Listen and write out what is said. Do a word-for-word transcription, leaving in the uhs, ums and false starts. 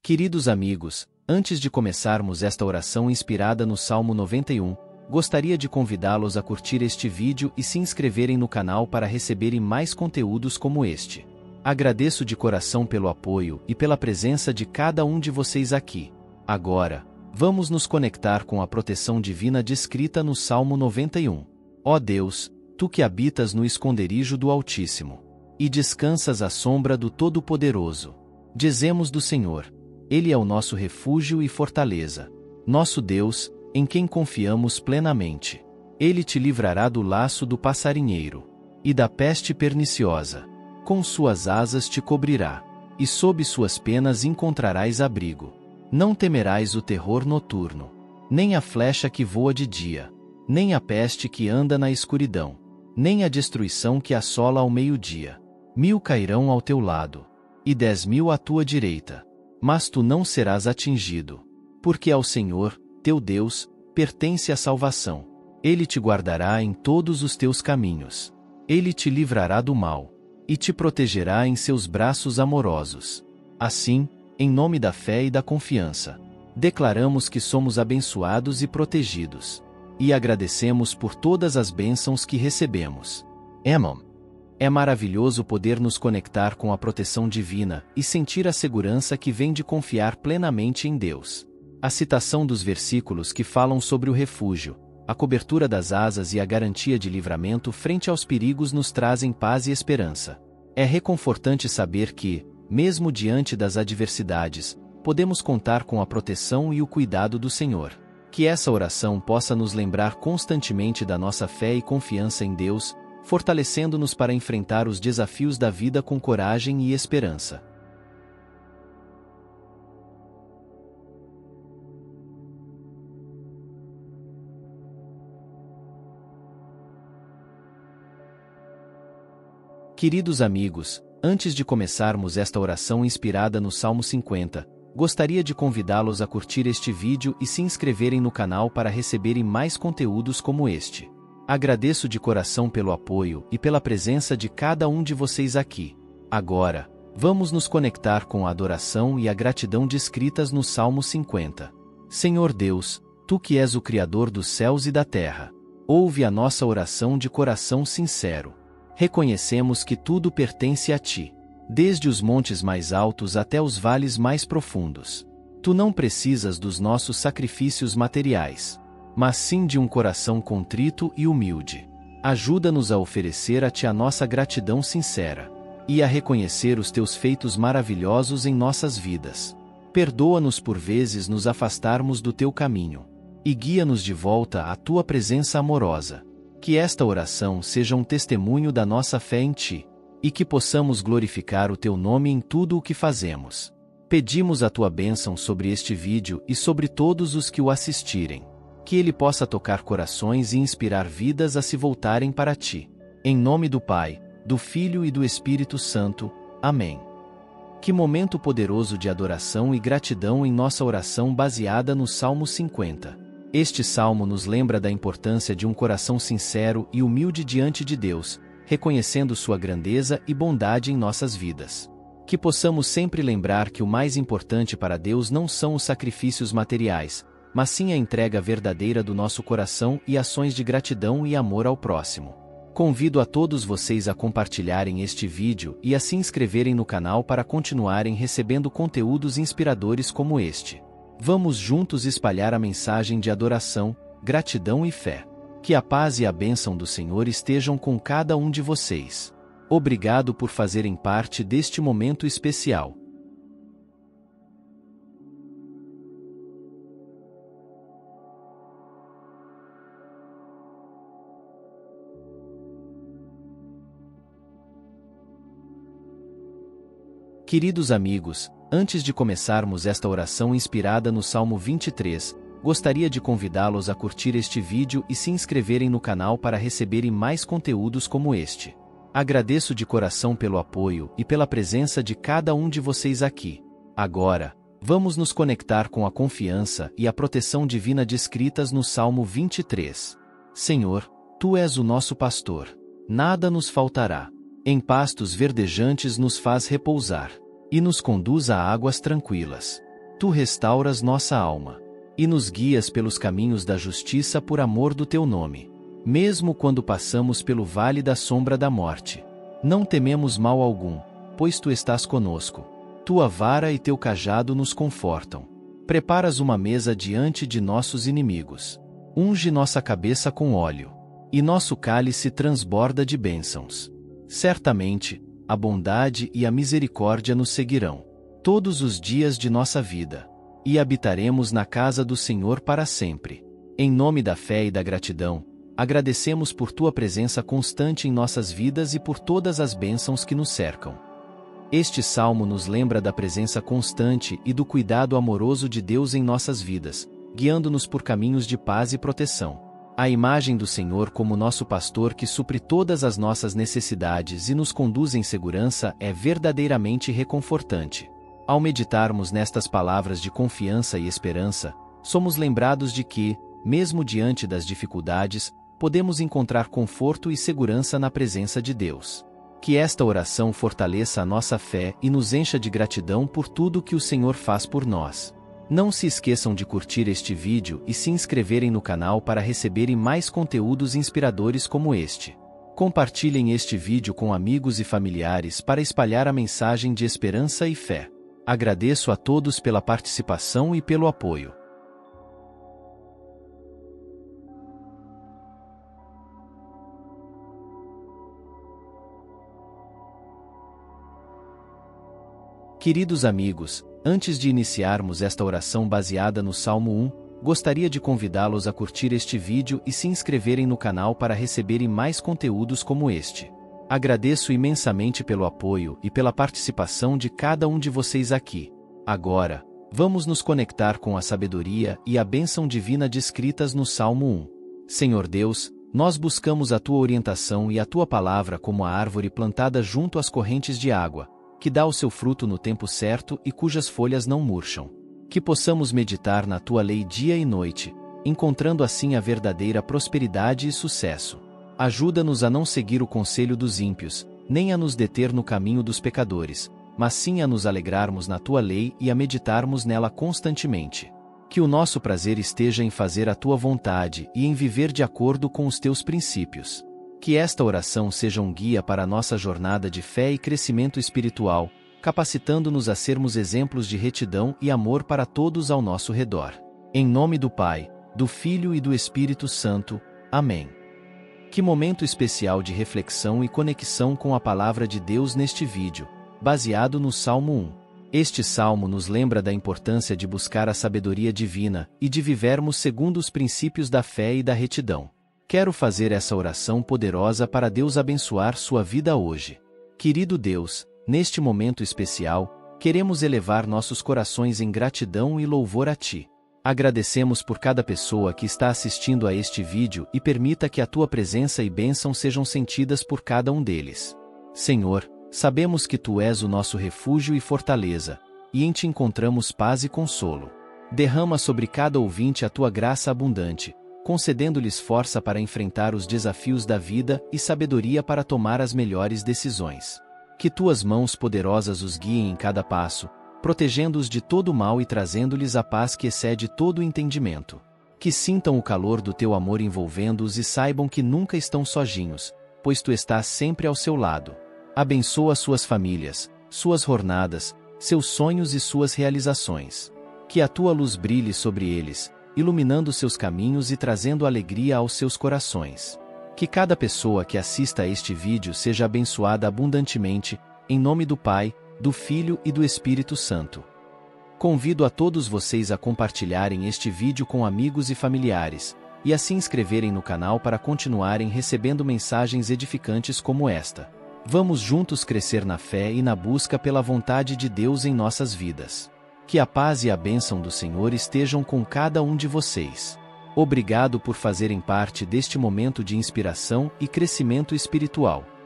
Queridos amigos, antes de começarmos esta oração inspirada no Salmo noventa e um, gostaria de convidá-los a curtir este vídeo e se inscreverem no canal para receberem mais conteúdos como este. Agradeço de coração pelo apoio e pela presença de cada um de vocês aqui. Agora, vamos nos conectar com a proteção divina descrita no Salmo noventa e um. Ó Deus, Tu que habitas no esconderijo do Altíssimo, e descansas à sombra do Todo-Poderoso. Dizemos do Senhor: Ele é o nosso refúgio e fortaleza, nosso Deus, em quem confiamos plenamente. Ele te livrará do laço do passarinheiro e da peste perniciosa. Com suas asas te cobrirá, e sob suas penas encontrarás abrigo. Não temerás o terror noturno, nem a flecha que voa de dia, nem a peste que anda na escuridão, nem a destruição que assola ao meio-dia. Mil cairão ao teu lado, e dez mil à tua direita, mas tu não serás atingido. Porque ao Senhor, teu Deus, pertence a salvação. Ele te guardará em todos os teus caminhos. Ele te livrará do mal, e te protegerá em seus braços amorosos. Assim, em nome da fé e da confiança, declaramos que somos abençoados e protegidos, e agradecemos por todas as bênçãos que recebemos. Amém. É maravilhoso poder nos conectar com a proteção divina e sentir a segurança que vem de confiar plenamente em Deus. A citação dos versículos que falam sobre o refúgio, a cobertura das asas e a garantia de livramento frente aos perigos nos trazem paz e esperança. É reconfortante saber que, mesmo diante das adversidades, podemos contar com a proteção e o cuidado do Senhor. Que essa oração possa nos lembrar constantemente da nossa fé e confiança em Deus, fortalecendo-nos para enfrentar os desafios da vida com coragem e esperança. Queridos amigos, antes de começarmos esta oração inspirada no Salmo cinquenta, gostaria de convidá-los a curtir este vídeo e se inscreverem no canal para receberem mais conteúdos como este. Agradeço de coração pelo apoio e pela presença de cada um de vocês aqui. Agora, vamos nos conectar com a adoração e a gratidão descritas no Salmo cinquenta. Senhor Deus, Tu que és o Criador dos céus e da terra, ouve a nossa oração de coração sincero. Reconhecemos que tudo pertence a Ti, desde os montes mais altos até os vales mais profundos. Tu não precisas dos nossos sacrifícios materiais, mas sim de um coração contrito e humilde. Ajuda-nos a oferecer a Ti a nossa gratidão sincera, e a reconhecer os Teus feitos maravilhosos em nossas vidas. Perdoa-nos por vezes nos afastarmos do Teu caminho, e guia-nos de volta à Tua presença amorosa. Que esta oração seja um testemunho da nossa fé em Ti, e que possamos glorificar o Teu nome em tudo o que fazemos. Pedimos a Tua bênção sobre este vídeo e sobre todos os que o assistirem. Que ele possa tocar corações e inspirar vidas a se voltarem para Ti. Em nome do Pai, do Filho e do Espírito Santo. Amém. Que momento poderoso de adoração e gratidão em nossa oração baseada no Salmo cinquenta. Este salmo nos lembra da importância de um coração sincero e humilde diante de Deus, reconhecendo sua grandeza e bondade em nossas vidas. Que possamos sempre lembrar que o mais importante para Deus não são os sacrifícios materiais, mas sim a entrega verdadeira do nosso coração e ações de gratidão e amor ao próximo. Convido a todos vocês a compartilharem este vídeo e a se inscreverem no canal para continuarem recebendo conteúdos inspiradores como este. Vamos juntos espalhar a mensagem de adoração, gratidão e fé. Que a paz e a bênção do Senhor estejam com cada um de vocês. Obrigado por fazerem parte deste momento especial. Queridos amigos, antes de começarmos esta oração inspirada no Salmo vinte e três, gostaria de convidá-los a curtir este vídeo e se inscreverem no canal para receberem mais conteúdos como este. Agradeço de coração pelo apoio e pela presença de cada um de vocês aqui. Agora, vamos nos conectar com a confiança e a proteção divina descritas no Salmo vinte e três. Senhor, Tu és o nosso pastor. Nada nos faltará. Em pastos verdejantes nos faz repousar, e nos conduz a águas tranquilas. Tu restauras nossa alma e nos guias pelos caminhos da justiça por amor do teu nome. Mesmo quando passamos pelo vale da sombra da morte, não tememos mal algum, pois tu estás conosco. Tua vara e teu cajado nos confortam. Preparas uma mesa diante de nossos inimigos. Unge nossa cabeça com óleo, e nosso cálice transborda de bênçãos. Certamente, a bondade e a misericórdia nos seguirão todos os dias de nossa vida, e habitaremos na casa do Senhor para sempre. Em nome da fé e da gratidão, agradecemos por tua presença constante em nossas vidas e por todas as bênçãos que nos cercam. Este salmo nos lembra da presença constante e do cuidado amoroso de Deus em nossas vidas, guiando-nos por caminhos de paz e proteção. A imagem do Senhor como nosso pastor que supre todas as nossas necessidades e nos conduz em segurança é verdadeiramente reconfortante. Ao meditarmos nestas palavras de confiança e esperança, somos lembrados de que, mesmo diante das dificuldades, podemos encontrar conforto e segurança na presença de Deus. Que esta oração fortaleça a nossa fé e nos encha de gratidão por tudo que o Senhor faz por nós. Não se esqueçam de curtir este vídeo e se inscreverem no canal para receberem mais conteúdos inspiradores como este. Compartilhem este vídeo com amigos e familiares para espalhar a mensagem de esperança e fé. Agradeço a todos pela participação e pelo apoio. Queridos amigos, antes de iniciarmos esta oração baseada no Salmo um, gostaria de convidá-los a curtir este vídeo e se inscreverem no canal para receberem mais conteúdos como este. Agradeço imensamente pelo apoio e pela participação de cada um de vocês aqui. Agora, vamos nos conectar com a sabedoria e a bênção divina descritas no Salmo um. Senhor Deus, nós buscamos a tua orientação e a tua palavra como a árvore plantada junto às correntes de água, que dá o seu fruto no tempo certo e cujas folhas não murcham. Que possamos meditar na tua lei dia e noite, encontrando assim a verdadeira prosperidade e sucesso. Ajuda-nos a não seguir o conselho dos ímpios, nem a nos deter no caminho dos pecadores, mas sim a nos alegrarmos na tua lei e a meditarmos nela constantemente. Que o nosso prazer esteja em fazer a tua vontade e em viver de acordo com os teus princípios. Que esta oração seja um guia para a nossa jornada de fé e crescimento espiritual, capacitando-nos a sermos exemplos de retidão e amor para todos ao nosso redor. Em nome do Pai, do Filho e do Espírito Santo. Amém. Que momento especial de reflexão e conexão com a palavra de Deus neste vídeo, baseado no Salmo um. Este salmo nos lembra da importância de buscar a sabedoria divina e de vivermos segundo os princípios da fé e da retidão. Quero fazer essa oração poderosa para Deus abençoar sua vida hoje. Querido Deus, neste momento especial, queremos elevar nossos corações em gratidão e louvor a Ti. Agradecemos por cada pessoa que está assistindo a este vídeo e permita que a Tua presença e bênção sejam sentidas por cada um deles. Senhor, sabemos que Tu és o nosso refúgio e fortaleza, e em Ti encontramos paz e consolo. Derrama sobre cada ouvinte a Tua graça abundante, concedendo-lhes força para enfrentar os desafios da vida e sabedoria para tomar as melhores decisões. Que Tuas mãos poderosas os guiem em cada passo, protegendo-os de todo o mal e trazendo-lhes a paz que excede todo o entendimento. Que sintam o calor do Teu amor envolvendo-os e saibam que nunca estão sozinhos, pois Tu estás sempre ao seu lado. Abençoa suas famílias, suas jornadas, seus sonhos e suas realizações. Que a Tua luz brilhe sobre eles, iluminando seus caminhos e trazendo alegria aos seus corações. Que cada pessoa que assista a este vídeo seja abençoada abundantemente, em nome do Pai, do Filho e do Espírito Santo. Convido a todos vocês a compartilharem este vídeo com amigos e familiares, e a se inscreverem no canal para continuarem recebendo mensagens edificantes como esta. Vamos juntos crescer na fé e na busca pela vontade de Deus em nossas vidas. Que a paz e a bênção do Senhor estejam com cada um de vocês. Obrigado por fazerem parte deste momento de inspiração e crescimento espiritual.